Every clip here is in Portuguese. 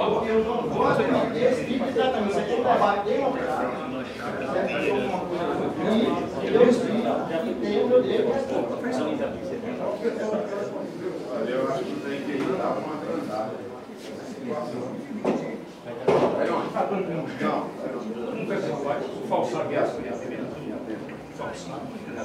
Eu não vou admitir esse tipo de tratamento. Você tem que levar democrático. E eu explico que tem o meu direito de resposta. Eu acho que tem que dar uma atrasada. Não pessoal vai falsar a falsar.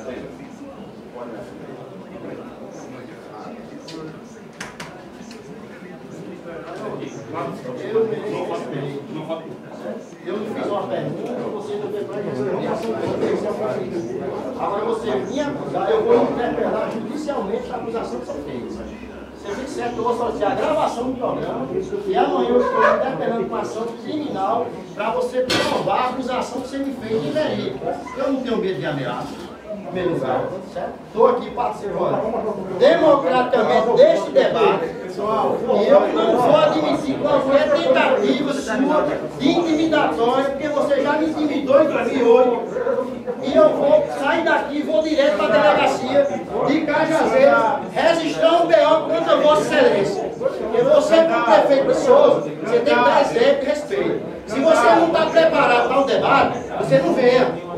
Eu lhe fiz uma pergunta, você não tem para responder. Agora você me acusar, eu vou interpelar judicialmente a acusação que você fez. Você fez certo, eu vou fazer a gravação do programa e amanhã eu estou interpelando com ação criminal para você provar a acusação que você me fez de verídica. Eu não tenho medo de ameaça. Em primeiro lugar, certo? Estou aqui participando democraticamente deste debate e eu não vou admitir qualquer tentativa sua de intimidatória, porque você já me intimidou em 2008 e eu vou sair daqui e vou direto para a delegacia de Cajazeiras registrar um BO contra Vossa Excelência. Porque você, como prefeito de Souza, você tem que dar exemplo e respeito. Se você não está preparado para o debate, você não venha.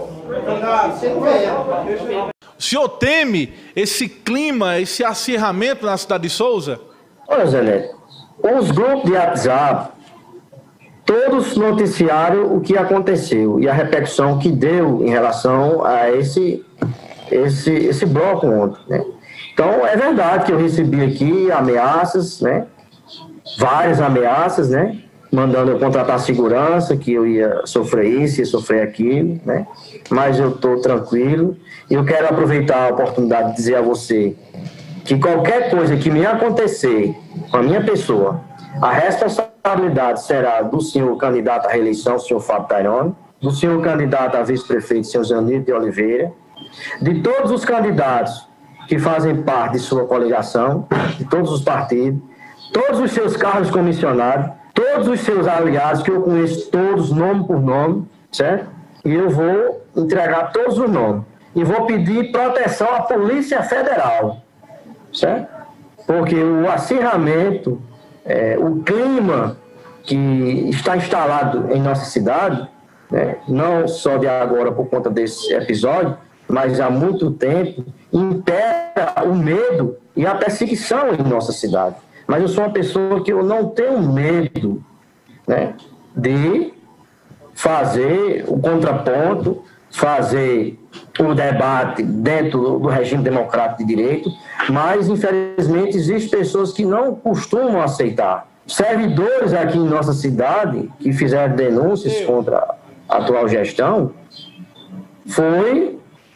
O senhor teme esse clima, esse acirramento na cidade de Souza? Olha, Zé Neto, os grupos de WhatsApp, todos noticiaram o que aconteceu e a repercussão que deu em relação a esse bloco ontem, né? Então, é verdade que eu recebi aqui ameaças, né? Várias ameaças, né? Mandando eu contratar segurança, que eu ia sofrer isso, ia sofrer aquilo, né? Mas eu estou tranquilo. E eu quero aproveitar a oportunidade de dizer a você que qualquer coisa que me acontecer com a minha pessoa, a responsabilidade será do senhor candidato à reeleição, o senhor Fábio Tairone, do senhor candidato a vice-prefeito, o senhor Zanito de Oliveira, de todos os candidatos que fazem parte de sua coligação, de todos os partidos, todos os seus cargos comissionados, todos os seus aliados, que eu conheço todos, nome por nome, certo? E eu vou entregar todos os nomes. E vou pedir proteção à Polícia Federal, certo? Porque o acirramento, o clima que está instalado em nossa cidade, né, não só de agora por conta desse episódio, mas há muito tempo, impera o medo e a perseguição em nossa cidade. Mas eu sou uma pessoa que eu não tenho medo, né, de fazer o contraponto, fazer o debate dentro do regime democrático de direito, mas, infelizmente, existem pessoas que não costumam aceitar. Servidores aqui em nossa cidade que fizeram denúncias contra a atual gestão foi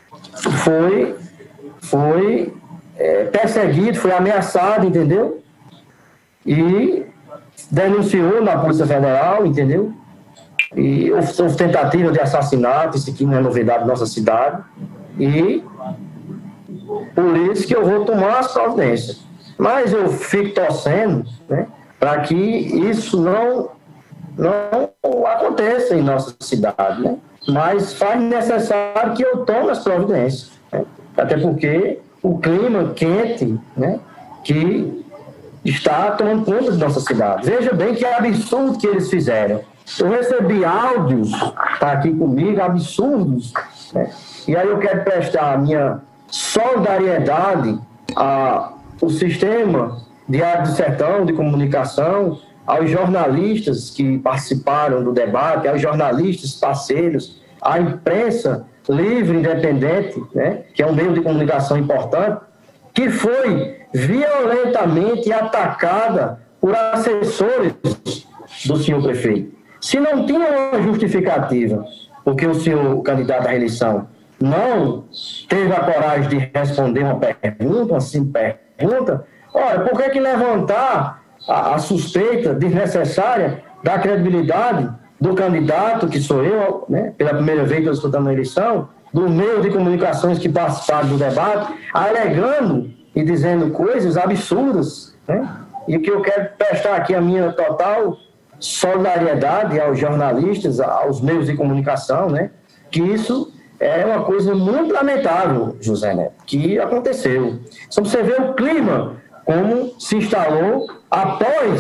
perseguido, foi ameaçado, entendeu? E denunciou na Polícia Federal, entendeu? E houve tentativa de assassinato, isso aqui não é novidade na nossa cidade, e por isso que eu vou tomar as providências. Mas eu fico torcendo, né, para que isso não aconteça em nossa cidade, né? Mas faz necessário que eu tome as providências, né? Até porque o clima quente, né, que está tomando conta de nossa cidade. Veja bem que absurdo que eles fizeram. Eu recebi áudios, está aqui comigo, absurdos, né? E aí eu quero prestar a minha solidariedade ao sistema Diário do Sertão de comunicação, aos jornalistas que participaram do debate, aos jornalistas parceiros, à imprensa livre, independente, né, que é um meio de comunicação importante, que foi violentamente atacada por assessores do senhor prefeito. Se não tinha uma justificativa, porque o senhor candidato à reeleição não teve a coragem de responder uma pergunta, uma simples pergunta, olha, por que levantar a suspeita desnecessária da credibilidade do candidato, que sou eu, né, pela primeira vez que estou disputando a eleição, do meio de comunicações que participaram do debate, alegando e dizendo coisas absurdas, né? E que eu quero prestar aqui a minha total solidariedade aos jornalistas, aos meios de comunicação, né? Que isso é uma coisa muito lamentável, José Neto, que aconteceu. Só para você ver o clima, como se instalou após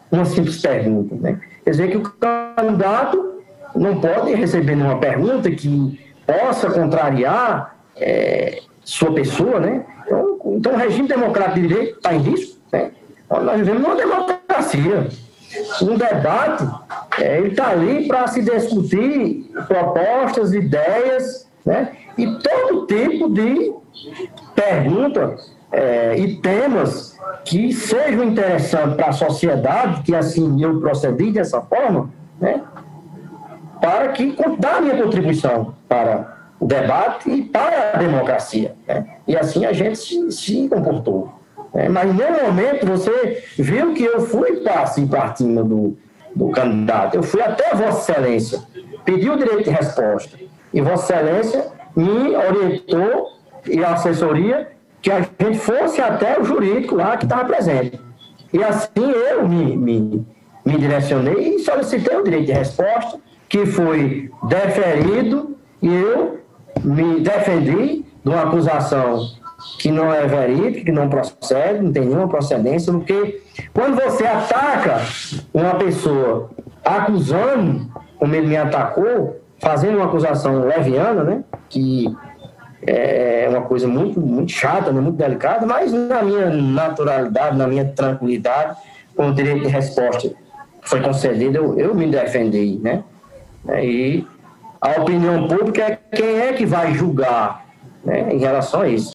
uma simples pergunta, né? Quer dizer que o candidato não pode receber nenhuma pergunta que possa contrariar sua pessoa, né? Então o regime democrático de direito está em risco, né? Nós vivemos numa democracia. Um debate, ele está ali para se discutir propostas, ideias, né? E todo tipo de pergunta e temas que sejam interessantes para a sociedade, que assim eu procedi dessa forma, né? Para que dar a minha contribuição para o debate e para a democracia, né? E assim a gente se comportou. Mas, em nenhum momento, você viu que eu fui para cima do candidato. Eu fui até Vossa Excelência, pedi o direito de resposta. E Vossa Excelência me orientou, e a assessoria, que a gente fosse até o jurídico lá que estava presente. E assim eu me direcionei e solicitei o direito de resposta, que foi deferido, e eu me defendi de uma acusação que não é verídica, que não procede, não tem nenhuma procedência, porque quando você ataca uma pessoa acusando, como ele me atacou, fazendo uma acusação leviana, né, que é uma coisa muito, muito chata, né, muito delicada, mas na minha naturalidade, na minha tranquilidade, com o direito de resposta foi concedido, eu me defendi, né, e a opinião pública é quem é que vai julgar, né, em relação a isso.